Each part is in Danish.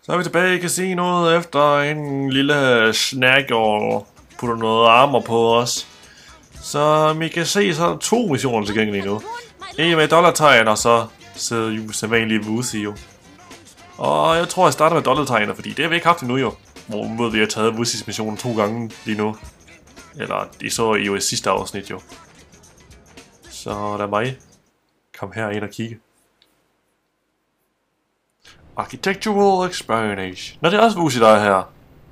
Så er vi tilbage i casinoet efter en lille snack og putter noget armor på os. Så vi kan se, så er der 2 missioner tilgængelige nu. En med dollartegn, og så sidder jo sædvanlige Woozy jo. Og jeg tror, jeg starter med dollartegner, fordi det har vi ikke haft endnu jo. Hvorimod vi har taget Woozys missioner 2 gange lige nu. Eller de så i jo i sidste afsnit jo. Så lad mig komme her ind og kigge. Architectural explanation. Nå, det er også Woozy, der er her.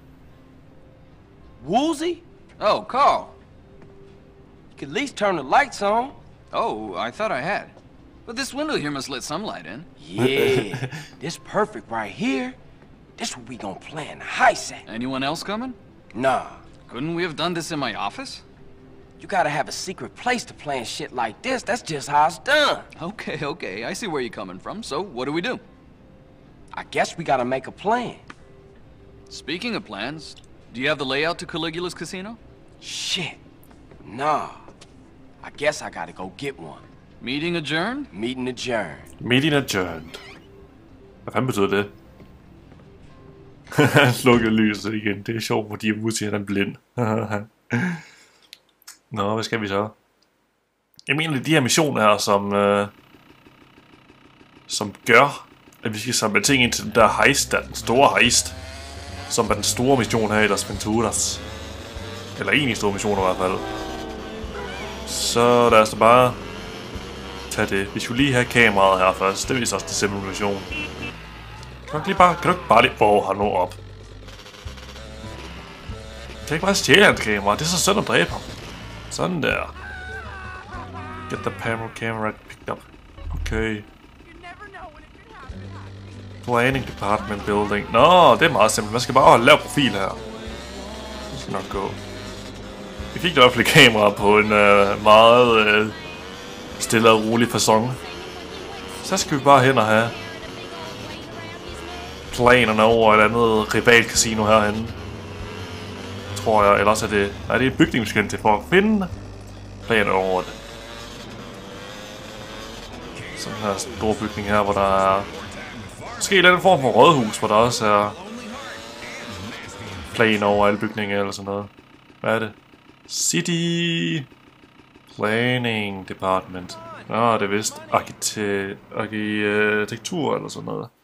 Woozy? Oh, Carl. You could at least turn the lights on. Oh, I thought I had. But this window here must let some light in. Yeah, this perfect right here. This where we gonna plan the heist at. Anyone else coming? Nah, Couldn't we have done this in my office? you gotta have a secret place to plan shit like this. That's just how it's done. Okay, I see where you're coming from. So, what do we do? I guess we gotta make a plan. Speaking of plans, do you have the layout to Caligula's casino? Shit. Nah. I guess I gotta go get one. Meeting adjourned? Meeting adjourned. Meeting adjourned. Hvad fanden betyder det? Han slukker lyset igen. Det er sjovt, fordi Woozy er blind. Nå, hvad skal vi så? Jeg mener, det er de her missioner her, som gør, at vi skal samle ting ind til den der heist, der den store heist. Som er den store mission her i Las Venturas. Eller en i store missioner i hvert fald. Så lad os da bare tage det. Vi skulle lige have kameraet her først. Det viser også det simple mission. Kan du ikke bare lige... han nu op. Kan jeg ikke bare stjæle hans kamera? Det er så synd at dræbe ham. Sådan der. Get the camera picked up. Okay. Planning Department Building. Nå, det er meget simpelt. Man skal bare lave profil her. Det skal nok gå. Vi fik i hvert fald kamera på en meget stille og rolig facon. Så skal vi bare hen og have planerne over et andet rival casino herhenne. Tror jeg, ellers er det... Nej, det er et bygning, vi skal hen til for at finde planer over det. Sådan her stor bygning her, hvor der er... Måske en eller anden form for rådhus, hvor der også er planer over alle bygninger eller sådan noget. Hvad er det? City Planning Department. Nå, det er vist arkitektur eller sådan noget.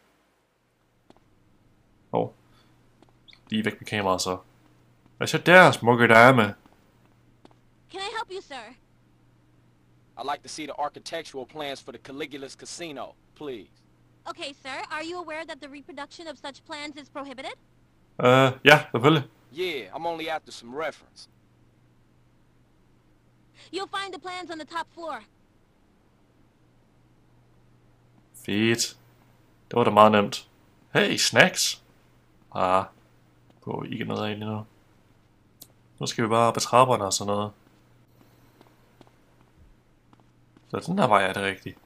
Lige væk med kameraet så. Hvad så der, smukke dame? Can I help you, sir? I'd like to see the architectural plans for the Caligula's casino, please. Okay, sir. Are you aware that the reproduction of such plans is prohibited? Ja, selvfølgelig. Yeah, I'm only after some reference. You'll find the plans on the top floor. Fedt. Det var da meget nemt. Hey, snacks. Går ikke noget af lige nu. Nu skal vi bare på trapperne og sådan noget. Så den der vej er det rigtigt.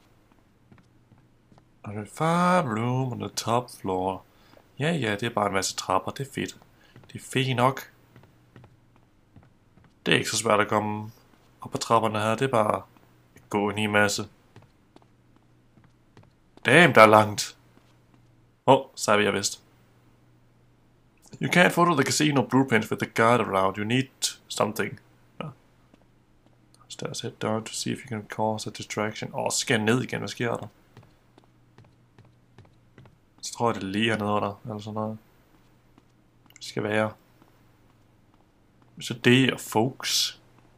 Og the farm room on the top floor. Ja, det er bare en masse trapper. Det er fedt. Det er fedt nok. Det er ikke så svært at komme op på trapperne her. Det er bare at gå en hel masse. Damn, der er langt. Så er vi vist. You can't photo the casino blueprints with the guard around. You need something. Stairs, head down to see if you can cause a distraction. Så skal jeg ned igen. Hvad sker der? Så tror jeg, det lige hernede under. Eller sådan noget. Det skal være. Så det er folks.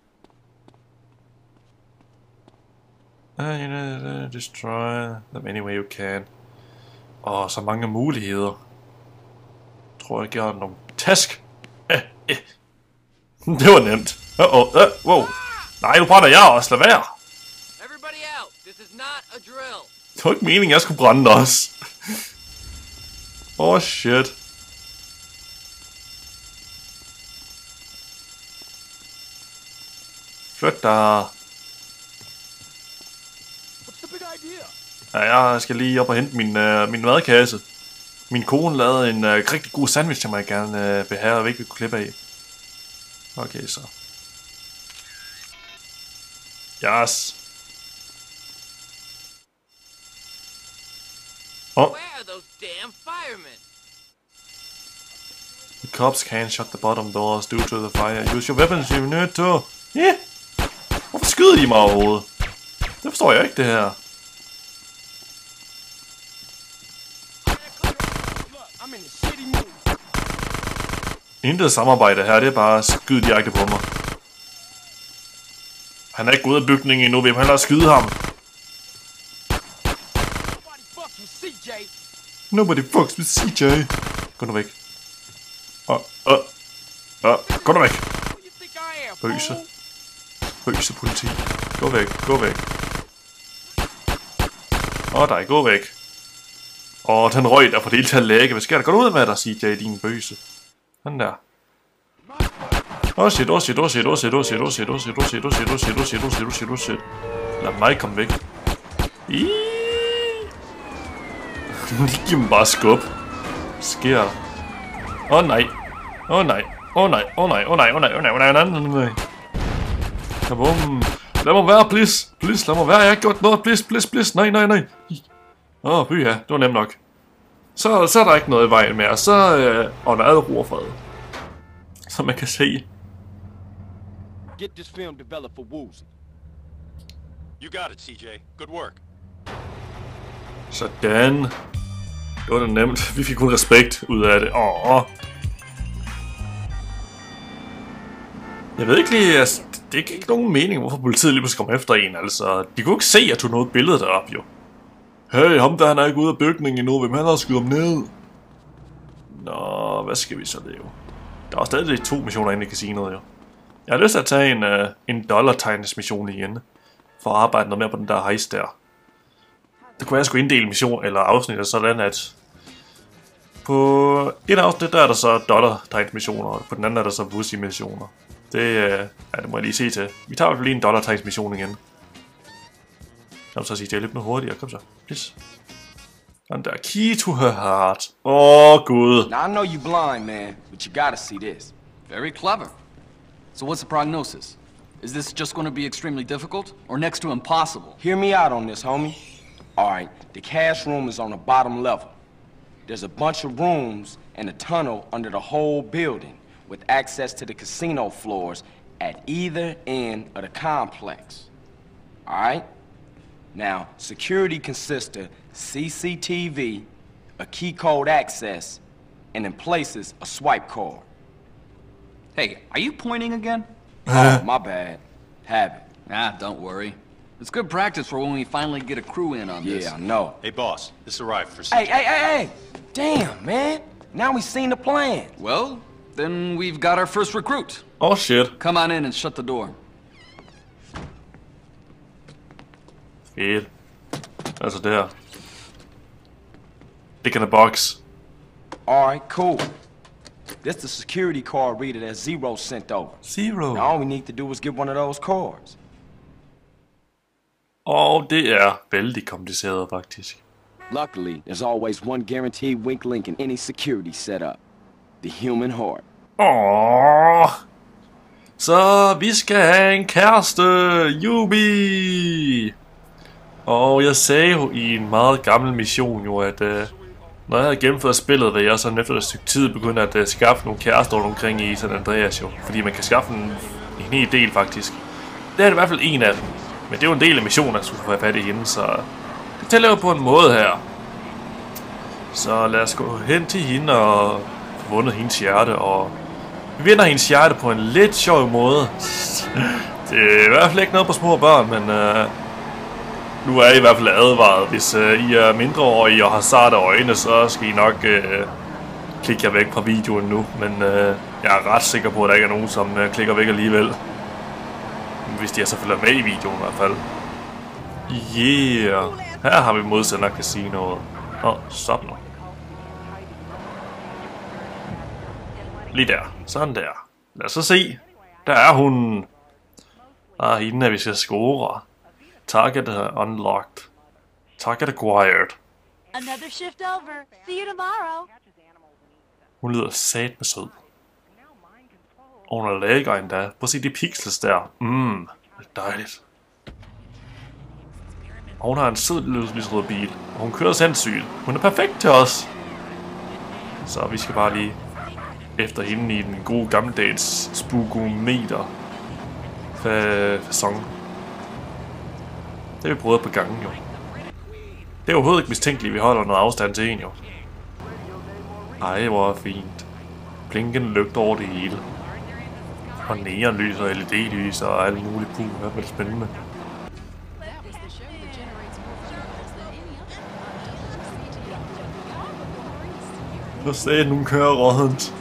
Destroy them any way you can. Så mange muligheder. Tror jeg giver nogle task. Det var nemt. Wow. Nej, nu brænder jeg også. Lad være. Everybody out. This is not a drill. Det var ikke meningen, jeg skulle brænde også. Shit. Flyt dig. Ja, jeg skal lige op og hente min madkasse. Min kone lavede en rigtig god sandwich, som jeg gerne vil have og ikke vil kunne klippe af. Okay, så. Yes. Oh. Where are those damn firemen? The cops can't shut the bottom doors due to the fire. Use your weapons, you're nødt to. Yeah. Hvorfor skyder de mig overhovedet? Det forstår jeg ikke, det her. Intet samarbejde her, det er bare at skyde direkte på mig. Han er ikke gået af bygningen endnu, hvem han har skyde ham. Nobody fucks with CJ. Gå nu væk. Gå nu væk. Bøse. Bøse politi. Gå væk, gå væk. Nej, gå væk. Den røg der får det hele til at lægge. Hvad sker der? Gå ud med dig, CJ, din bøse. Sådan der. Shit. Lad mig komme væk. Giv dem bare skub. Sker der? Nej. Nej. Lad mig være, please. Please, lad mig være. Jeg har ikke gjort noget. Please. Nej. Pyha. Det var nemt nok. Så er der ikke noget i vejen mere. Så der er ro og fred. Som man kan se. Get this film developed for Woozie. You got it, CJ. Good work. Sådan. Det var da nemt. Vi fik kun respekt ud af det. Jeg ved ikke lige, altså, det er ikke nogen mening, hvorfor politiet lige pludselig kom efter en, altså. De kunne ikke se, at du nåede billedet deroppe, jo. Hey, ham der, han er ikke ude af bygningen endnu, hvem han har skudt ham ned? Nå, hvad skal vi så lave? Der er stadig 2 missioner inde i casinoet, jo. Jeg har lyst til at tage en dollartegnsmission igen, for at arbejde noget mere på den der heist der. Det kunne være, at jeg skulle inddele mission eller afsnit sådan, at på et afsnit, der er der så dollartegnsmissioner, og på den anden er der så Woozie-missioner. Det må jeg lige se til. Vi tager i hvert fald lige en dollartegnsmission igen. Kom så, CJ, lidt mere hurtigere. Kom så, please. Den der, key to her heart. Gud. Now I know you blind, man, but you gotta see this. Very clever. So what's the prognosis? Is this just going to be extremely difficult, or next to impossible? Hear me out on this, homie. Alright, the cash room is on the bottom level. There's a bunch of rooms and a tunnel under the whole building, with access to the casino floors at either end of the complex. Alright? Now, security consists of CCTV, a key code access, and in places, a swipe card. Hey, are you pointing again? Oh, my bad. Have it. Don't worry. It's good practice for when we finally get a crew in on this. Yeah, I know. Hey, boss. This arrived for CJ. Hey! Damn, man. Now we seen the plan. Well, then we've got our first recruit. Oh, shit. Come on in and shut the door. Fedt. Altså der. Dick in the box. Alright, cool. This the security card reader that Zero sent over. Zero. Now all we need to do is get one of those cards. Det er vældig kompliceret, faktisk. Luckily, there's always one guaranteed weak link in any security setup. The human heart. Så vi skal have en kæreste, Yubi! Og jeg sagde jo i en meget gammel mission jo, at når jeg havde gennemført spillet, vil jeg sådan efter et stykke tid begynde at skaffe nogle kærester rundt omkring i San Andreas jo. Fordi man kan skaffe en hel del faktisk. Det er i hvert fald en af dem. Men det er jo en del af missionen, at skulle få fat i hende, så det tæller jo på en måde her. Så lad os gå hen til hende og få vundet hendes hjerte, og vi vinder hendes hjerte på en lidt sjov måde. Det er i hvert fald ikke noget på små børn, men nu er I hvert fald advaret. Hvis I er mindreårige og har sarte øjne, så skal I nok klikke jer væk fra videoen nu. Men jeg er ret sikker på, at der ikke er nogen, som klikker væk alligevel. Hvis de er selvfølgelig med i videoen i hvert fald. Yeah. Her har vi modsender casinoet. Stop nu. Lige der. Sådan der. Lad os så se. Der er hun. Hende er vi skal score. Target unlocked. Target acquired. Another shift over. See you tomorrow. Hun lyder satme sød. Og hun er lækker endda. Prøv at se de pixels der. Det er dejligt. Og hun har en sød lille lysrød bil. Og hun kører sindssygt. Hun er perfekt til os. Så vi skal bare lige efter hende i den gode gammeldags spogometer fasong. Det har vi prøvet på gangen jo. Det er overhovedet ikke mistænkeligt, at vi holder noget afstand til en jo. Ej, hvor er fint. Blinkende lygter over det hele. Og neonlys og LED-lys og alt muligt. Hvad er det spændende. Så sagde nogen kører rådent.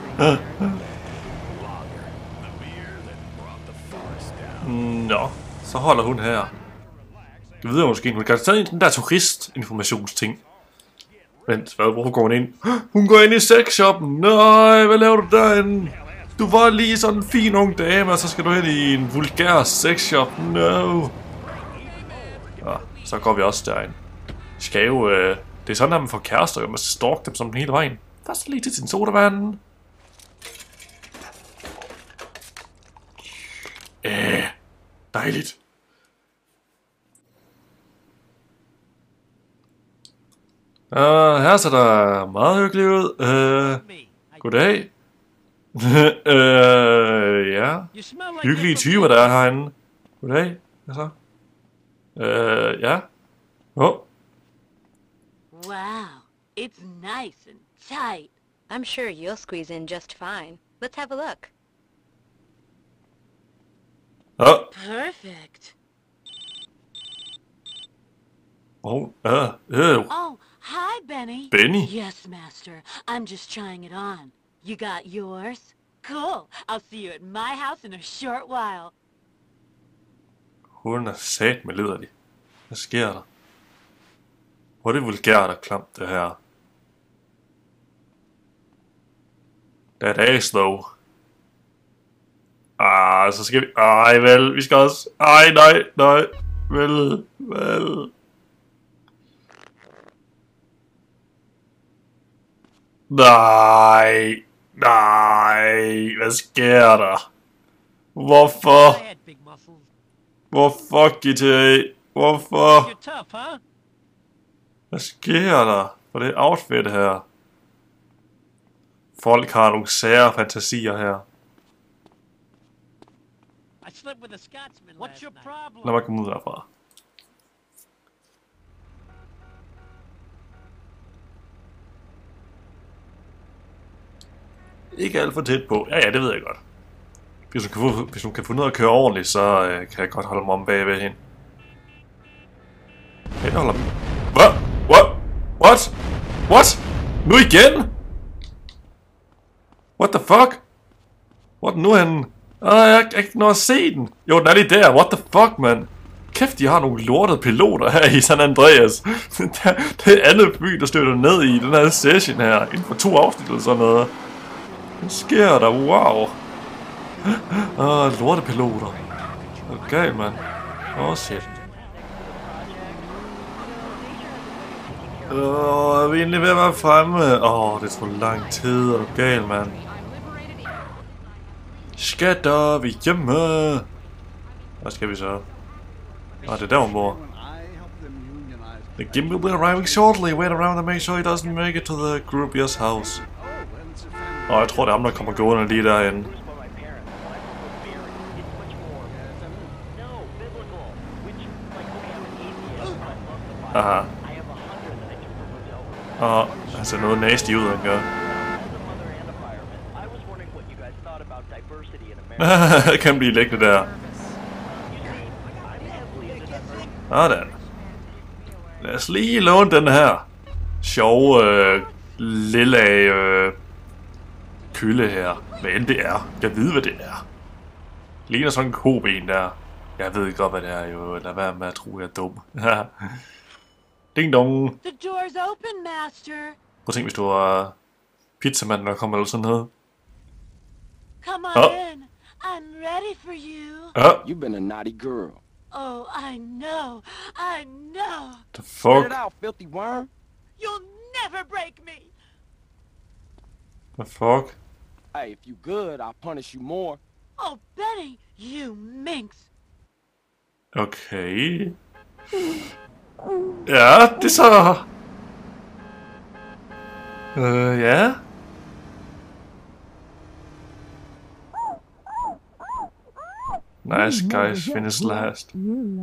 Nå, så holder hun her. Det ved jeg måske. Hun kan stadig den der turistinformationsting. Vent, hvorfor går hun ind? Hun går ind i sexshoppen. Nej, hvad laver du derinde? Du var lige sådan en fin ung dame, og så skal du hen i en vulgær sexshop. No. Ja, så går vi også derind. Skal jo, det er sådan, at man får kærester, og man skal stalke dem som den hele vejen. Først lige til sin sodavand. Dejligt. Her ser der meget hyggeligt ud. Goddag. Ja. Hyggelige typer, der er herinde. Goddag. Hvad så? Ja. Wow, it's nice and tight. I'm sure you'll squeeze in just fine. Let's have a look. Perfect. Oh, hi, Benny. Benny? Yes, master. I'm just trying it on. You got yours? Cool. I'll see you at my house in a short while. Hun er sat med liderlig. Hvad sker der? Hvor er det vulgært og klamt, det her. That ass, though. Så skal vi... vel, vi skal også... nej. Vel. Nej. Hvad sker der? Hvorfor? Hvorfor, GTA? Hvorfor? Hvad sker der for det outfit her? Folk har nogle sære fantasier her. Lad mig komme ud derfra. Ikke alt for tæt på. Ja, det ved jeg godt. Hvis hun kan få noget at køre ordentligt, så kan jeg godt holde mig om bagved hende. Jeg holder mig. What? Nu igen? What the fuck? What nu henne? Jeg kan ikke nå at se den. Jo, den er lige der. What the fuck, man? Kæft, de har nogle lortede piloter her i San Andreas. Det er andet fly, der støtter ned i den her session her. Inden for 2 afsnit eller sådan noget. Hvad sker der? Wow. Lortepiloter. Okay, man. Shit. Jeg er egentlig ved at være fremme. Det tog lang tid. Er du gal, mand? Skatter, vi er hjemme. Hvad skal vi så? Det er der, hun bor. The Gimble will be arriving shortly. Wait around and make sure he doesn't make it to the groupier's house. Jeg tror, det er ham, der kommer gående lige derinde. Aha. Han ser noget nasty ud, han gør. Kan blive liggende der. Sådan. Lad os lige låne den her sjove lille kølle her. Hvad end det er. Jeg ved, hvad det er. Ligner sådan en koben der. Jeg ved godt, hvad det er jo. Lad være med at tro, jeg er dum. Ding dong. The door's open, master. Prøv at tænke, hvis du var pizzamanden, der kommer eller sådan noget. Come on in. I'm ready for you. You've been a naughty girl. Oh, I know. The fuck? Spit it out, filthy worm. You'll never break me. The fuck? Hey, if you good, I'll punish you more. Oh, Benny, you minx. Okay. Ja, det er så... ja. Nice guys, finish last.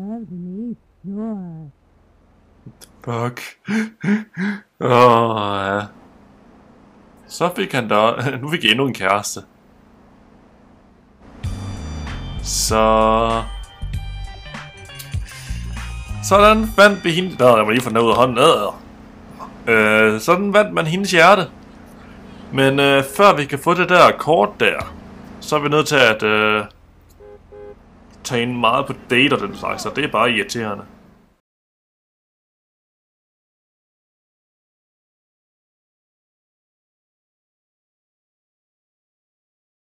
Fuck. Ja. Så fik han da... Nu fik jeg endnu en kæreste. Så... Sådan vandt vi hende... Der må lige få den ud af hånden. Sådan vandt man hendes hjerte. Men før vi kan få det der kort der, så er vi nødt til at tage en meget på date og den slags, så det er bare irriterende.